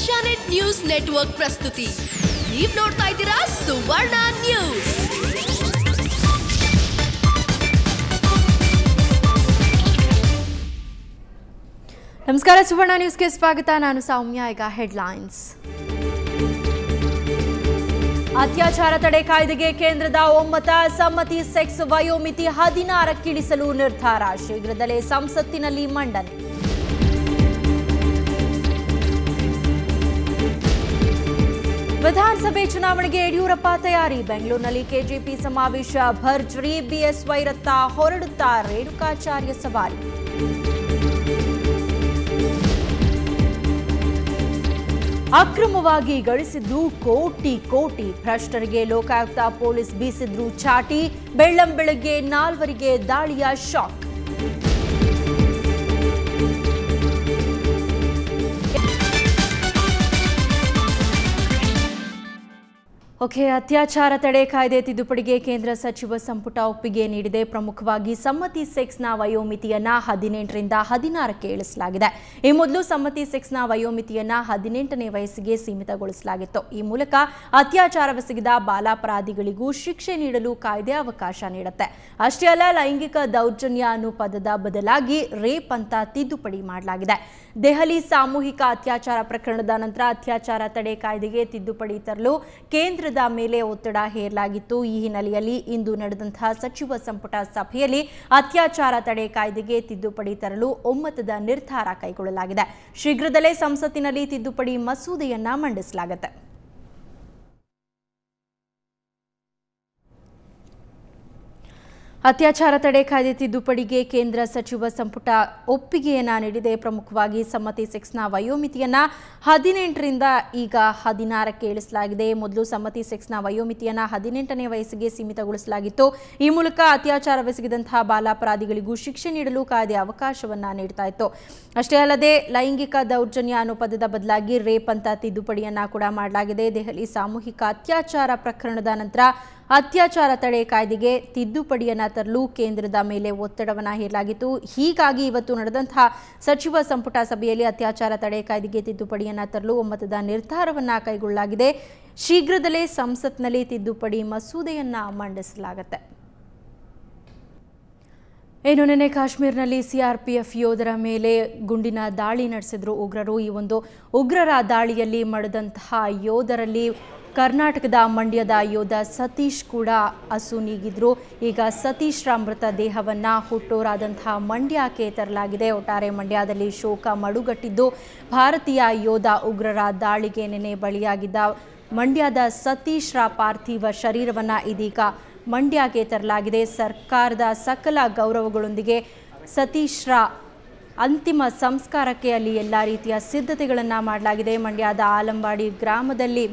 Asianet news network ಪ್ರಸ್ತುತಿ. ನೀವು ನೋಡ್ತಾ ಇದ್ದೀರಾ ಸುವರ್ಣ ನ್ಯೂಸ್. ನಮಸ್ಕಾರ, ಸುವರ್ಣ ನ್ಯೂಸ್ಗೆ ಸ್ವಾಗತ. ನಾನು ಸೌಮ್ಯ. ಈಗ ಹೆಡ್ಲೈನ್ಸ್. ಅತ್ಯಾಚಾರ ತಡೆ ಕಾಯ್ದೆಗೆ ಕೇಂದ್ರದ ಒಮ್ಮತ, ಸಮ್ಮತಿ. ಸೆಕ್ಸ್ ವಯೋಮಿತಿ 16ಕ್ಕೆ ಇಳಿಸಲು ನಿರ್ಧಾರ, ಶೀಘ್ರದಲ್ಲೇ ಸಂಸತ್ತಿನಲ್ಲಿ ಮಂಡನೆ. ವಿಧಾನಸಭೆ ಚುನಾವಣೆಗೆ ಯಡಿಯೂರಪ್ಪ ತಯಾರಿ, ಬೆಂಗಳೂರಿನಲ್ಲಿ ಕೆಜೆಪಿ ಸಮಾವೇಶ ಭರ್ಜರಿ, ಬಿಎಸ್ವೈ ರತ್ತ ಹೊರಡುತ್ತಾ ರೇಣುಕಾಚಾರ್ಯ ಸವಾರಿ. ಅಕ್ರಮವಾಗಿ ಗಳಿಸಿದ್ದು ಕೋಟಿ ಕೋಟಿ, ಭ್ರಷ್ಟರಿಗೆ ಲೋಕಾಯುಕ್ತ ಪೊಲೀಸ್ ಬೀಸಿದ್ರು ಚಾಟಿ, ಬೆಳ್ಳಂಬೆಳಗ್ಗೆ 4ವರಿಗೆ ದಾಳಿಯ ಶಾಕ್. ಅತ್ಯಾಚಾರ ತಡೆ ಕಾಯ್ದೆ ತಿದ್ದುಪಡಿಗೆ ಕೇಂದ್ರ ಸಚಿವ ಸಂಪುಟ ಒಪ್ಪಿಗೆ ನೀಡಿದೆ. ಪ್ರಮುಖವಾಗಿ ಸಮ್ಮತಿ ಸೆಕ್ಸ್ನ ವಯೋಮಿತಿಯನ್ನ 18ರಿಂದ 16ಕ್ಕೆ ಇಳಿಸಲಾಗಿದೆ. ಈ ಮೊದಲು ಸಮ್ಮತಿ ಸೆಕ್ಸ್ನ ವಯೋಮಿತಿಯನ್ನ 18ನೇ ವಯಸ್ಸಿಗೆ ಸೀಮಿತಗೊಳಿಸಲಾಗಿತ್ತು. ಈ ಮೂಲಕ ಅತ್ಯಾಚಾರವೆಸಗಿದ ಬಾಲಾಪರಾಧಿಗಳಿಗೂ ಶಿಕ್ಷೆ ನೀಡಲು ಕಾಯ್ದೆ ಅವಕಾಶ ನೀಡುತ್ತೆ. ಅಷ್ಟೇ ಅಲ್ಲ, ಲೈಂಗಿಕ ದೌರ್ಜನ್ಯ ಅನ್ನೋ ಪದದ ಬದಲಾಗಿ ರೇಪ್ ಅಂತ ತಿದ್ದುಪಡಿ ಮಾಡಲಾಗಿದೆ. ದೆಹಲಿ ಸಾಮೂಹಿಕ ಅತ್ಯಾಚಾರ ಪ್ರಕರಣದ ನಂತರ ಅತ್ಯಾಚಾರ ತಡೆ ಕಾಯ್ದೆಗೆ ತಿದ್ದುಪಡಿ ತರಲು ಕೇಂದ್ರದ ಮೇಲೆ ಒತ್ತಡ ಹೇರಲಾಗಿತ್ತು. ಈ ಹಿನ್ನೆಲೆಯಲ್ಲಿ ಇಂದು ನಡೆದಂತಹ ಸಚಿವ ಸಂಪುಟ ಸಭೆಯಲ್ಲಿ ಅತ್ಯಾಚಾರ ತಡೆ ಕಾಯ್ದೆಗೆ ತಿದ್ದುಪಡಿ ತರಲು ಒಮ್ಮತದ ನಿರ್ಧಾರ ಕೈಗೊಳ್ಳಲಾಗಿದೆ. ಶೀಘ್ರದಲ್ಲೇ ಸಂಸತ್ತಿನಲ್ಲಿ ತಿದ್ದುಪಡಿ ಮಸೂದೆಯನ್ನ ಮಂಡಿಸಲಾಗುತ್ತೆ. ಅತ್ಯಾಚಾರ ತಡೆ ಕಾಯ್ದೆ ತಿದ್ದುಪಡಿಗೆ ಕೇಂದ್ರ ಸಚಿವ ಸಂಪುಟ ಒಪ್ಪಿಗೆಯನ್ನ ನೀಡಿದೆ. ಪ್ರಮುಖವಾಗಿ ಸಮ್ಮತಿ ಸೆಕ್ಸ್ನ ವಯೋಮಿತಿಯನ್ನ 18ರಿಂದ ಈಗ 16ಕ್ಕೆ ಇಳಿಸಲಾಗಿದೆ. ಮೊದಲು ಸಮ್ಮತಿ ಸೆಕ್ಸ್ನ ವಯೋಮಿತಿಯನ್ನ 18ನೇ ವಯಸ್ಸಿಗೆ ಸೀಮಿತಗೊಳಿಸಲಾಗಿತ್ತು. ಈ ಮೂಲಕ ಅತ್ಯಾಚಾರವೆಸಗಿದಂತಹ ಬಾಲಾಪರಾಧಿಗಳಿಗೂ ಶಿಕ್ಷೆ ನೀಡಲು ಕಾಯ್ದೆ ಅವಕಾಶವನ್ನ ನೀಡ್ತಾ ಇತ್ತು. ಅಷ್ಟೇ ಅಲ್ಲದೆ, ಲೈಂಗಿಕ ದೌರ್ಜನ್ಯ ಅನ್ನೋ ಪದದ ಬದಲಾಗಿ ರೇಪ್ ಅಂತ ತಿದ್ದುಪಡಿಯನ್ನ ಕೂಡ ಮಾಡಲಾಗಿದೆ. ದೆಹಲಿ ಸಾಮೂಹಿಕ ಅತ್ಯಾಚಾರ ಪ್ರಕರಣದ ನಂತರ ಅತ್ಯಾಚಾರ ತಡೆ ಕಾಯ್ದೆಗೆ ತಿದ್ದುಪಡಿಯನ್ನ ತರಲು ಕೇಂದ್ರದ ಮೇಲೆ ಒತ್ತಡವನ್ನು ಹೇರಲಾಗಿತ್ತು. ಹೀಗಾಗಿ ಇವತ್ತು ನಡೆದಂತಹ ಸಚಿವ ಸಂಪುಟ ಸಭೆಯಲ್ಲಿ ಅತ್ಯಾಚಾರ ತಡೆ ಕಾಯ್ದೆಗೆ ತಿದ್ದುಪಡಿಯನ್ನ ತರಲು ಒಮ್ಮತದ ನಿರ್ಧಾರವನ್ನ ಕೈಗೊಳ್ಳಲಾಗಿದೆ. ಶೀಘ್ರದಲ್ಲೇ ಸಂಸತ್ನಲ್ಲಿ ತಿದ್ದುಪಡಿ ಮಸೂದೆಯನ್ನ ಮಂಡಿಸಲಾಗುತ್ತೆ. ನಿನ್ನೆ ಕಾಶ್ಮೀರ್ನಲ್ಲಿ ಸಿಆರ್ಪಿಎಫ್ ಯೋಧರ ಮೇಲೆ ಗುಂಡಿನ ದಾಳಿ ನಡೆಸಿದ್ರು ಉಗ್ರರು. ಈ ಒಂದು ಉಗ್ರರ ದಾಳಿಯಲ್ಲಿ ಮಡಿದಂತಹ ಯೋಧರಲ್ಲಿ ಕರ್ನಾಟಕದ ಮಂಡ್ಯದ ಯೋಧ ಸತೀಶ್ ಕೂಡ ಅಸುನೀಗಿದ್ರು. ಈಗ ಸತೀಶ್ರ ಮೃತ ದೇಹವನ್ನು ಹುಟ್ಟೂರಾದಂತಹ ಮಂಡ್ಯಕ್ಕೆ ತರಲಾಗಿದೆ. ಒಟ್ಟಾರೆ ಮಂಡ್ಯದಲ್ಲಿ ಶೋಕ ಮಡುಗಟ್ಟಿದ್ದು, ಭಾರತೀಯ ಯೋಧ ಉಗ್ರರ ದಾಳಿಗೆ ನೆನೆ ಬಲಿಯಾಗಿದ್ದ ಮಂಡ್ಯದ ಸತೀಶ್ರ ಪಾರ್ಥಿವ ಶರೀರವನ್ನು ಇದೀಗ ಮಂಡ್ಯಕ್ಕೆ ತರಲಾಗಿದೆ. ಸರ್ಕಾರದ ಸಕಲ ಗೌರವಗಳೊಂದಿಗೆ ಸತೀಶ್ರ ಅಂತಿಮ ಸಂಸ್ಕಾರಕ್ಕೆ ಅಲ್ಲಿ ಎಲ್ಲ ರೀತಿಯ ಸಿದ್ಧತೆಗಳನ್ನು ಮಾಡಲಾಗಿದೆ. ಮಂಡ್ಯದ ಆಲಂಬಾಡಿ ಗ್ರಾಮದಲ್ಲಿ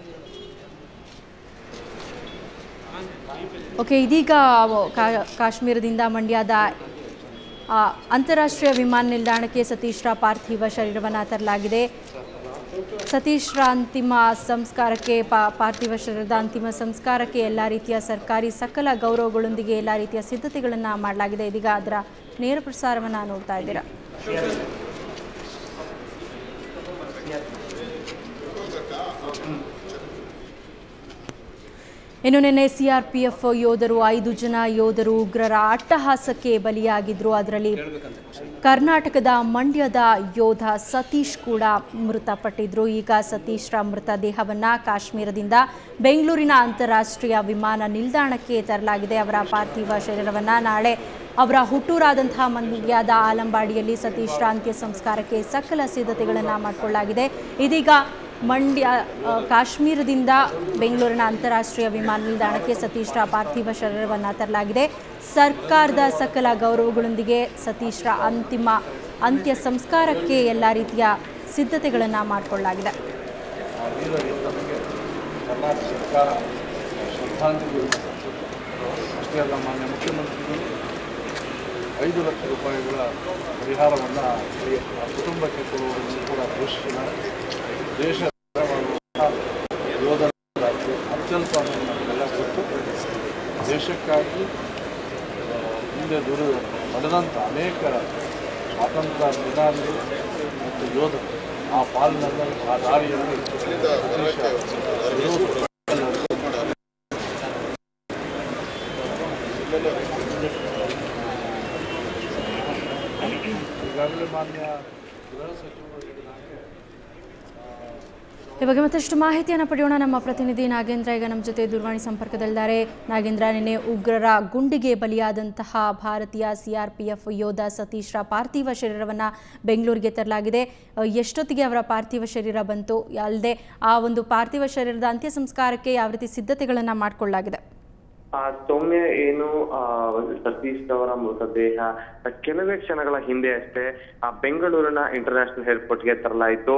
ಇದೀಗ ಕಾಶ್ಮೀರದಿಂದ ಮಂಡ್ಯದ ಅಂತಾರಾಷ್ಟ್ರೀಯ ವಿಮಾನ ನಿಲ್ದಾಣಕ್ಕೆ ಸತೀಶ್ರ ಪಾರ್ಥಿವ ಶರೀರವನ್ನು ತರಲಾಗಿದೆ. ಸತೀಶ್ರ ಅಂತಿಮ ಸಂಸ್ಕಾರಕ್ಕೆ ಪಾರ್ಥಿವ ಶರೀರದ ಅಂತಿಮ ಸಂಸ್ಕಾರಕ್ಕೆ ಎಲ್ಲ ರೀತಿಯ ಸರ್ಕಾರಿ ಸಕಲ ಗೌರವಗಳೊಂದಿಗೆ ಎಲ್ಲ ರೀತಿಯ ಸಿದ್ಧತೆಗಳನ್ನು ಮಾಡಲಾಗಿದೆ. ಇದೀಗ ಅದರ ನೇರ ಪ್ರಸಾರವನ್ನು ನೋಡ್ತಾ ಇದ್ದೀರಾ. ಇನ್ನು ನಿನ್ನೆ ಸಿಆರ್ಪಿಎಫ್ ಯೋಧರು 5 ಜನ ಯೋಧರು ಉಗ್ರರ ಅಟ್ಟಹಾಸಕ್ಕೆ ಬಲಿಯಾಗಿದ್ರು. ಅದರಲ್ಲಿ ಕರ್ನಾಟಕದ ಮಂಡ್ಯದ ಯೋಧ ಸತೀಶ್ ಕೂಡ ಮೃತಪಟ್ಟಿದ್ರು. ಈಗ ಸತೀಶ್ರ ಮೃತ ದೇಹವನ್ನು ಕಾಶ್ಮೀರದಿಂದ ಬೆಂಗಳೂರಿನ ಅಂತಾರಾಷ್ಟ್ರೀಯ ವಿಮಾನ ನಿಲ್ದಾಣಕ್ಕೆ ತರಲಾಗಿದೆ. ಅವರ ಪಾರ್ಥಿವ ಶರೀರವನ್ನು ನಾಳೆ ಅವರ ಹುಟ್ಟೂರಾದಂತಹ ಮಂಡ್ಯದ ಆಲಂಬಾಡಿಯಲ್ಲಿ ಸತೀಶ್ರ ಅಂತ್ಯ ಸಂಸ್ಕಾರಕ್ಕೆ ಸಕಲ ಸಿದ್ಧತೆಗಳನ್ನು ಮಾಡಿಕೊಳ್ಳಲಾಗಿದೆ. ಇದೀಗ ಕಾಶ್ಮೀರದಿಂದ ಬೆಂಗಳೂರಿನ ಅಂತಾರಾಷ್ಟ್ರೀಯ ವಿಮಾನ ನಿಲ್ದಾಣಕ್ಕೆ ಸತೀಶ್ರ ಪಾರ್ಥಿವ ಶರೀರವನ್ನು ತರಲಾಗಿದೆ. ಸರ್ಕಾರದ ಸಕಲ ಗೌರವಗಳೊಂದಿಗೆ ಸತೀಶ್ರ ಅಂತ್ಯ ಸಂಸ್ಕಾರಕ್ಕೆ ಎಲ್ಲ ರೀತಿಯ ಸಿದ್ಧತೆಗಳನ್ನು ಮಾಡಿಕೊಳ್ಳಲಾಗಿದೆ. ಮುಖ್ಯಮಂತ್ರಿಗಳು 5 ಲಕ್ಷ ರೂಪಾಯಿಗಳ ಪರಿಹಾರವನ್ನು ಕುಟುಂಬಕ್ಕೆ ಕೊಡುವುದನ್ನು ಕೂಡ ಘೋಷಿಸಿದ್ದಾರೆ. ದೇಶದ ಯೋಧರ ಅತ್ಯಲ್ಪ ನಮಗೆಲ್ಲ ಗೊತ್ತು. ದೇಶಕ್ಕಾಗಿ ಹಿಂದೆ ನಡೆದಂಥ ಅನೇಕ ಸ್ವಾತಂತ್ರ್ಯ ಸೇನಾನಿಗಳು ಮತ್ತು ಯೋಧರು ಆ ಪಾಲಿನಲ್ಲಿ ಆ ದಾರಿಯಲ್ಲಿ ಈಗಾಗಲೇ ಮಾನ್ಯ ಗೃಹ ಸಚಿವರು ಈ ಬಗ್ಗೆ ಮತ್ತಷ್ಟು ಮಾಹಿತಿಯನ್ನು ಪಡೆಯೋಣ. ನಮ್ಮ ಪ್ರತಿನಿಧಿ ನಾಗೇಂದ್ರ ಈಗ ನಮ್ಮ ಜೊತೆ ದೂರವಾಣಿ ಸಂಪರ್ಕದಲ್ಲಿದ್ದಾರೆ. ನಾಗೇಂದ್ರ, ನಿನ್ನೆ ಉಗ್ರರ ಗುಂಡಿಗೆ ಬಲಿಯಾದಂತಹ ಭಾರತೀಯ CRPF ಯೋಧ ಸತೀಶ್ರ ಪಾರ್ಥಿವ ಶರೀರವನ್ನು ಬೆಂಗಳೂರಿಗೆ ತರಲಾಗಿದೆ. ಎಷ್ಟೊತ್ತಿಗೆ ಅವರ ಪಾರ್ಥಿವ ಶರೀರ ಬಂತು? ಅಲ್ಲದೆ ಆ ಒಂದು ಪಾರ್ಥಿವ ಶರೀರದ ಅಂತ್ಯ ಸಂಸ್ಕಾರಕ್ಕೆ ಯಾವ ರೀತಿ ಸಿದ್ಧತೆಗಳನ್ನು ಮಾಡಿಕೊಳ್ಳಲಾಗಿದೆ? ಸೌಮ್ಯ, ಏನು ಸತೀಶ್ ಅವರ ಮೃತದೇಹ ಕೆಲವೇ ಕ್ಷಣಗಳ ಹಿಂದೆ ಅಷ್ಟೇ ಬೆಂಗಳೂರಿನ ಇಂಟರ್ನ್ಯಾಷನಲ್ ಏರ್ಪೋರ್ಟ್ಗೆ ತರಲಾಯಿತು.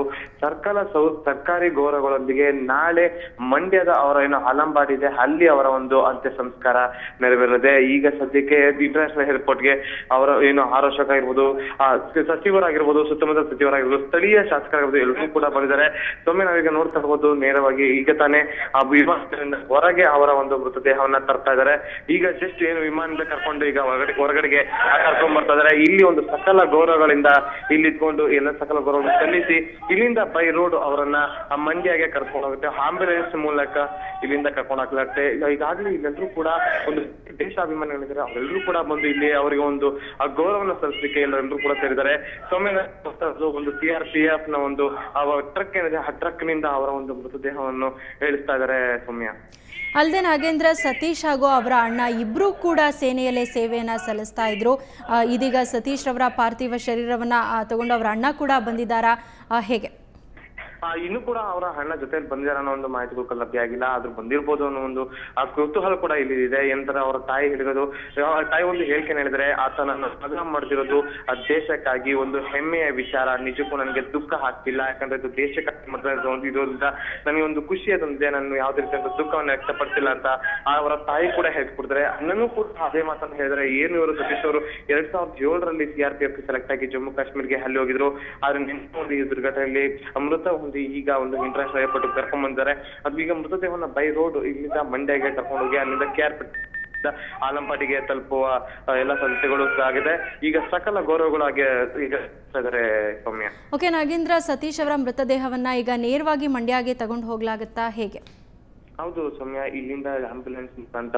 ಸರ್ಕಾರಿ ಗೌರವಗಳೊಂದಿಗೆ ನಾಳೆ ಮಂಡ್ಯದ ಅವರ ಏನು ಆಲಂಬಾಡಿ ಇದೆ, ಅಲ್ಲಿ ಅವರ ಒಂದು ಅಂತ್ಯ ಸಂಸ್ಕಾರ ನೆರವೇರಲಿದೆ. ಈಗ ಸದ್ಯಕ್ಕೆ ಇಂಟರ್ನ್ಯಾಷನಲ್ ಏರ್ಪೋರ್ಟ್ಗೆ ಅವರ ಏನು ಆರೋಷಕ ಆಗಿರ್ಬೋದು, ಸಚಿವರಾಗಿರ್ಬೋದು, ಸುತ್ತಮುತ್ತ ಸಚಿವರಾಗಿರ್ಬೋದು, ಸ್ಥಳೀಯ ಶಾಸಕರಾಗಿರ್ಬೋದು, ಎಲ್ಲರೂ ಕೂಡ ಬಂದಿದ್ದಾರೆ. ಸೌಮ್ಯ, ನಾವೀಗ ನೋಡ್ತಾ ಇರ್ಬೋದು, ನೇರವಾಗಿ ಈಗ ತಾನೇ ಆ ವಿಮಾನದಿಂದ ಹೊರಗೆ ಅವರ ಒಂದು ಮೃತದೇಹವನ್ನ ತರ್ತಾ ಇದ್ದಾರೆ. ಈಗ ಜಸ್ಟ್ ಏನು ವಿಮಾನದಿಂದ ಕರ್ಕೊಂಡು ಈಗ ಹೊರಗಡೆಗೆ ಕರ್ಕೊಂಡ್ ಬರ್ತಾ ಇದಾರೆ. ಇಲ್ಲಿ ಒಂದು ಸಕಲ ಗೌರವಗಳಿಂದ ಇಲ್ಲಿ ಇಟ್ಕೊಂಡು ಎಲ್ಲ ಸಕಲ ಗೌರವ ಸಲ್ಲಿಸಿ ಇಲ್ಲಿಂದ ಬೈ ರೋಡ್ ಅವರನ್ನ ಮಂಡ್ಯಗೆ ಕರ್ಕೊಂಡು ಹೋಗುತ್ತೆ. ಆಂಬ್ಯುಲೆನ್ಸ್ ಮೂಲಕ ಇಲ್ಲಿಂದ ಕರ್ಕೊಂಡು ಹಾಕಲಾಗುತ್ತೆ. ಈಗಾಗಲೇ ಇಲ್ಲೆಲ್ಲರೂ ಕೂಡ ಒಂದು ದೇಶಾಭಿಮಾನಿಗಳಿದ್ದಾರೆ, ಅವರೆಲ್ಲರೂ ಕೂಡ ಬಂದು ಇಲ್ಲಿ ಅವರಿಗೆ ಒಂದು ಗೌರವನ ಸಲ್ಲಿಸಲಿಕ್ಕೆ ಎಲ್ಲರೆಲ್ಲರೂ ಕೂಡ ಸೇರಿದ್ದಾರೆ. ಸೌಮ್ಯ, ಒಂದು CRPF ನ ಒಂದು ಟ್ರಕ್ ಏನಿದೆ, ಆ ಟ್ರಕ್ ನಿಂದ ಅವರ ಒಂದು ಮೃತದೇಹವನ್ನು ಇಳಿಸ್ತಾ ಇದ್ದಾರೆ. ಸೌಮ್ಯ, ಅಲ್ಲದೆ ನಾಗೇಂದ್ರ, ಸತೀಶ್ ಹಾಗೂ ಅವರ ಅಣ್ಣ ಇಬ್ಬರೂ ಕೂಡ ಸೇನೆಯಲ್ಲೇ ಸೇವೆಯನ್ನು ಸಲ್ಲಿಸ್ತಾ ಇದ್ರು. ಇದೀಗ ಸತೀಶ್ ರವರ ಪಾರ್ಥಿವ ಶರೀರವನ್ನು ತಗೊಂಡು ಅವರ ಅಣ್ಣ ಕೂಡ ಬಂದಿದ್ದಾರಾ, ಹೇಗೆ? ಇನ್ನು ಕೂಡ ಅವರ ಅಣ್ಣ ಜೊತೆಲಿ ಬಂದಿದ್ದಾರೆ ಅನ್ನೋ ಒಂದು ಮಾಹಿತಿಗಳು ಲಭ್ಯ ಆಗಿಲ್ಲ. ಆದ್ರೂ ಬಂದಿರ್ಬೋದು ಅನ್ನೋ ಒಂದು ಕುತೂಹಲ ಕೂಡ ಇಲ್ಲಿ ಇದೆ. ಎಂತರ ಅವರ ತಾಯಿ ಹಿಡಿದು ತಾಯಿ ಒಂದು ಹೇಳಿಕೆ ಹೇಳಿದ್ರೆ, ಆತನನ್ನು ಮದುವೆ ಮಾಡ್ತಿರೋದು ದೇಶಕ್ಕಾಗಿ ಒಂದು ಹೆಮ್ಮೆಯ ವಿಚಾರ, ನಿಜಕ್ಕೂ ನನಗೆ ದುಃಖ ಆಗ್ತಿಲ್ಲ. ಯಾಕಂದ್ರೆ ಇದು ದೇಶಕ್ಕಾಗಿ ಮಾಡಿರೋದು ಇರೋದ್ರಿಂದ ನನಗೆ ಒಂದು ಖುಷಿ ತಂದಿದೆ, ನಾನು ಯಾವುದೇ ರೀತಿಯ ದುಃಖವನ್ನು ವ್ಯಕ್ತಪಡಿಸಿಲ್ಲ ಅಂತ ಅವರ ತಾಯಿ ಕೂಡ ಹೇಳ್ಕೊಡ್ತಾರೆ. ಅಣ್ಣನೂ ಕೂಡ ಅದೇ ಮಾತನ್ನು ಹೇಳಿದ್ರೆ, ಏನು ಇವರು ಸತೀಶ್ ಅವರು 2007ರಲ್ಲಿ CRPF ಸೆಲೆಕ್ಟ್ ಆಗಿ ಜಮ್ಮು ಕಾಶ್ಮೀರ್ಗೆ ಅಲ್ಲಿ ಹೋಗಿದ್ರು. ಆದ್ರೆ ನಿನ್ನೆ ಈ ದುರ್ಘಟನೆಯಲ್ಲಿ ಮೃತ ಈಗ ಒಂದು ಇಂಟರ್ನ್ಯಾಷನಲ್ ಏರ್ಪೋರ್ಟ್ ಕರ್ಕೊಂಡ್ ಬಂದಿದ್ದಾರೆ. ಅದು ಈಗ ಮೃತದೇಹವನ್ನ ಬೈ ರೋಡ್ ಇಲ್ಲಿಂದ ಮಂಡ್ಯಗೆ ಕರ್ಕೊಂಡು ಹೋಗಿ ಅಲ್ಲಿಂದ KRPೇಟೆ ಆಲಂಪಾಟಿಗೆ ತಲುಪುವ ಎಲ್ಲ ಸಂಸ್ಥೆಗಳು ಆಗಿದೆ. ಈಗ ಸಕಲ ಗೌರವಗಳಾಗಿ ಈಗ ಇದ್ದಾರೆ. ಸೌಮ್ಯ, ಓಕೆ ನಾಗೇಂದ್ರ, ಸತೀಶ್ ಅವರ ಮೃತದೇಹವನ್ನ ಈಗ ನೇರವಾಗಿ ಮಂಡ್ಯಗೆ ತಗೊಂಡು ಹೋಗ್ಲಾಗತ್ತಾ, ಹೇಗೆ? ಹೌದು ಸೌಮ್ಯ, ಇಲ್ಲಿಂದ ಆಂಬ್ಯುಲೆನ್ಸ್ ಮುಖಾಂತರ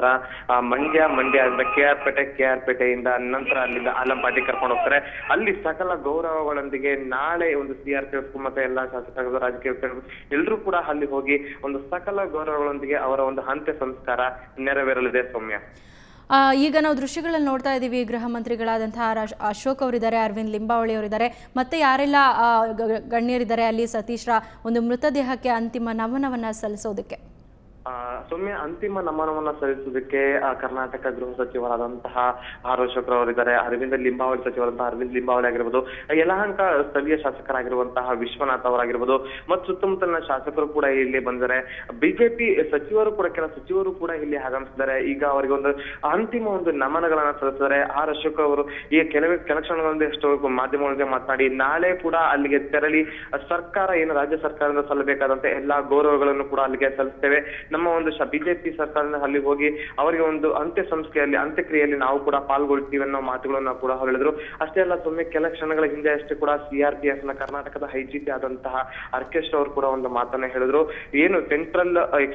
ಮಂಡ್ಯ KRಪೇಟೆಯಿಂದ ನಂತರ ಅಲ್ಲಿಂದ ಆಲಂಪಾಟಿ ಕರ್ಕೊಂಡು ಹೋಗ್ತಾರೆ. ಅಲ್ಲಿ ಸಕಲ ಗೌರವಗಳೊಂದಿಗೆ ನಾಳೆ ಒಂದು CRPF ಮತ್ತೆ ಎಲ್ಲಾ ಶಾಸಕರು, ರಾಜಕೀಯ ಎಲ್ಲರೂ ಕೂಡ ಅಲ್ಲಿ ಹೋಗಿ ಒಂದು ಸಕಲ ಗೌರವಗಳೊಂದಿಗೆ ಅವರ ಒಂದು ಅಂತ್ಯ ಸಂಸ್ಕಾರ ನೆರವೇರಲಿದೆ. ಸೌಮ್ಯ, ಈಗ ನಾವು ದೃಶ್ಯಗಳಲ್ಲಿ ನೋಡ್ತಾ ಇದ್ದೀವಿ, ಗೃಹ ಮಂತ್ರಿಗಳಾದಂತಹ ಅಶೋಕ್ ಅವರಿದ್ದಾರೆ, ಅರವಿಂದ್ ಲಿಂಬಾವಳಿ ಅವರಿದ್ದಾರೆ, ಮತ್ತೆ ಯಾರೆಲ್ಲ ಗಣ್ಯರಿದ್ದಾರೆ ಅಲ್ಲಿ ಸತೀಶ್ರ ಒಂದು ಮೃತದೇಹಕ್ಕೆ ಅಂತಿಮ ನಮನವನ್ನ ಸಲ್ಲಿಸೋದಕ್ಕೆ? ಸೌಮ್ಯ, ಅಂತಿಮ ನಮನವನ್ನ ಸಲ್ಲಿಸುವುದಕ್ಕೆ ಕರ್ನಾಟಕ ಗೃಹ ಸಚಿವರಾದಂತಹ ಆರೋಷಕರು ಅವರಿದ್ದಾರೆ, ಅರವಿಂದ್ ಲಿಂಬಾವಳಿ ಸಚಿವರಾದಂತಹ ಅರವಿಂದ್ ಲಿಂಬಾವಳಿ ಆಗಿರ್ಬೋದು, ಯಲಹಂಕ ಸ್ಥಳೀಯ ಶಾಸಕರಾಗಿರುವಂತಹ ವಿಶ್ವನಾಥ್ ಅವರಾಗಿರ್ಬೋದು, ಮತ್ತು ಸುತ್ತಮುತ್ತಲಿನ ಶಾಸಕರು ಕೂಡ ಇಲ್ಲಿ ಬಂದಿದ್ದಾರೆ. ಬಿಜೆಪಿ ಸಚಿವರು ಕೂಡ, ಕೆಲ ಸಚಿವರು ಕೂಡ ಇಲ್ಲಿ ಆಗಮಿಸಿದ್ದಾರೆ. ಈಗ ಅವರಿಗೆ ಒಂದು ಅಂತಿಮ ಒಂದು ನಮನಗಳನ್ನ ಸಲ್ಲಿಸಿದ್ದಾರೆ. ಅಶೋಕ್ ಅವರು ಈ ಕೆಲ ಕ್ಷಣಗಳಷ್ಟು ಮಾಧ್ಯಮಗಳಿಗೆ ಮಾತನಾಡಿ, ನಾಳೆ ಕೂಡ ಅಲ್ಲಿಗೆ ತೆರಳಿ ಸರ್ಕಾರ ಏನು ರಾಜ್ಯ ಸರ್ಕಾರದಿಂದ ಸಲ್ಲಬೇಕಾದಂತೆ ಎಲ್ಲಾ ಗೌರವಗಳನ್ನು ಕೂಡ ಅಲ್ಲಿಗೆ ಸಲ್ಲಿಸ್ತೇವೆ. ನಮ್ಮ ಒಂದು ಬಿಜೆಪಿ ಸರ್ಕಾರದಿಂದ ಅಲ್ಲಿ ಹೋಗಿ ಅವರಿಗೆ ಒಂದು ಅಂತ್ಯಕ್ರಿಯೆಯಲ್ಲಿ ನಾವು ಕೂಡ ಪಾಲ್ಗೊಳ್ತೀವಿ ಅನ್ನೋ ಮಾತುಗಳನ್ನ ಕೂಡ ಹೇಳಿದ್ರು. ಅಷ್ಟೇ ಅಲ್ಲ ಸೊಮ್ಮೆ ಕೆಲ ಕ್ಷಣಗಳ ಹಿಂದೆ ಅಷ್ಟೇ ಕೂಡ CRPF ನ ಕರ್ನಾಟಕದ IGP ಆದಂತಹ ಅರ್ಕೇಶ್ ಅವರು ಕೂಡ ಒಂದು ಮಾತನ್ನ ಹೇಳಿದ್ರು. ಏನು ಸೆಂಟ್ರಲ್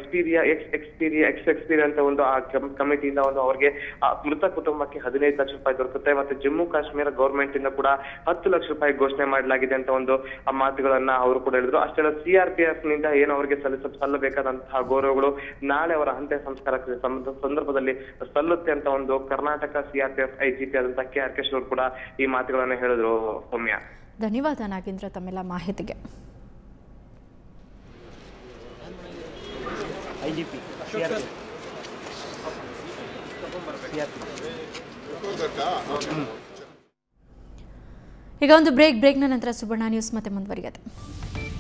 ಎಕ್ಸ್ಪೀರಿಯಾ ಅಂತ ಒಂದು ಆ ಕಮಿಟಿಯಿಂದ ಒಂದು ಅವರಿಗೆ ಮೃತ ಕುಟುಂಬಕ್ಕೆ 15 ಲಕ್ಷ ರೂಪಾಯಿ ದೊರಕುತ್ತೆ. ಮತ್ತೆ ಜಮ್ಮು ಕಾಶ್ಮೀರ ಗೌರ್ಮೆಂಟ್ ಇಂದ ಕೂಡ 10 ಲಕ್ಷ ರೂಪಾಯಿ ಘೋಷಣೆ ಮಾಡಲಾಗಿದೆ ಅಂತ ಒಂದು ಮಾತುಗಳನ್ನ ಅವರು ಕೂಡ ಹೇಳಿದ್ರು. ಅಷ್ಟೇ ಅಲ್ಲ CRPF ನಿಂದ ಏನು ಅವರಿಗೆ ಸಲ್ಲಬೇಕಾದಂತಹ ಗೌರವಗಳು ನಾಳೆ ಅವರ ಅಂತ್ಯ ಸಂಸ್ಕಾರ ಸಂದರ್ಭದಲ್ಲಿ ಸಲ್ಲುತ್ತೆ ಅಂತ ಒಂದು ಕರ್ನಾಟಕ CRPF IGP ಆದಂತಹ ಕೆ ಅರ್ಕೇಶ್ ಅವರು ಕೂಡ ಈ ಮಾತುಗಳನ್ನು ಹೇಳಿದ್ರು. ಸೌಮ್ಯ, ಧನ್ಯವಾದ ನಾಗೇಂದ್ರ ತಮ್ಮೆಲ್ಲ ಮಾಹಿತಿಗೆ. ಈಗ ಒಂದು ಬ್ರೇಕ್ನ ನಂತರ ಸುವರ್ಣ ನ್ಯೂಸ್ ಮತ್ತೆ ಮುಂದುವರಿಯುತ್ತೆ.